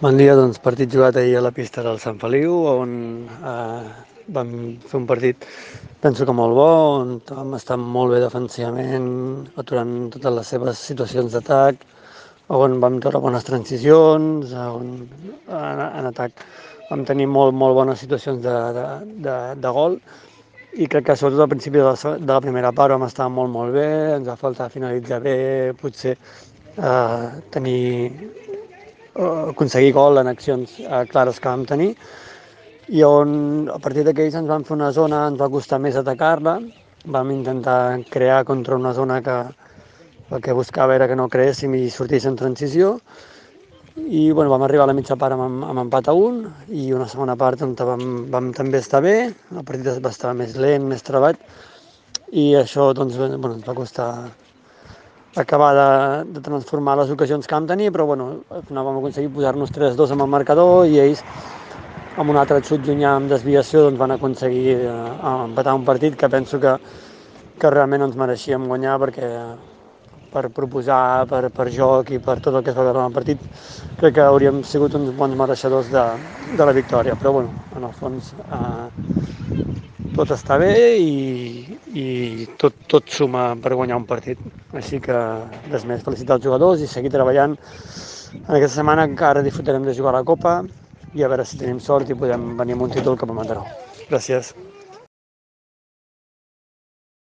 Bon dia, doncs partit jugat ahir a la pista del Sant Feliu, on vam fer un partit, penso que molt bo, on vam estar molt bé defensivament, aturant totes les seves situacions d'atac, on vam treure bones transicions, on en atac vam tenir molt bones situacions de gol, i crec que sobretot al principi de la primera part vam estar molt bé, ens va faltar finalitzar bé, potser tenir aconseguir gol en accions clares que vam tenir, i on a partir d'aquells ens van fer una zona, ens va costar més atacar-la, vam intentar crear contra una zona que el que buscava era que no creéssim i sortís en transició, i bueno, vam arribar a la mitja part amb empat a 1, i una segona part on vam també estar bé, el partit va estar més lent, més trebat, i això doncs, bueno, ens va costar acabar de transformar les ocasions que vam tenir, però bueno, al final vam aconseguir posar-nos 3-2 amb el marcador, i ells amb un altre xut llunyà amb desviació doncs van aconseguir empatar un partit que penso que realment ens mereixíem guanyar, perquè per proposar, per joc i per tot el que es va veure en el partit, crec que hauríem sigut uns bons mereixedors de la victòria, però bueno, en el fons tot està bé, i tot suma per guanyar un partit. Així que res més, felicitar els jugadors i seguir treballant. En aquesta setmana encara disfrutarem de jugar a la Copa, i a veure si tenim sort i podem venir amb un títol cap a Mataró. Gràcies.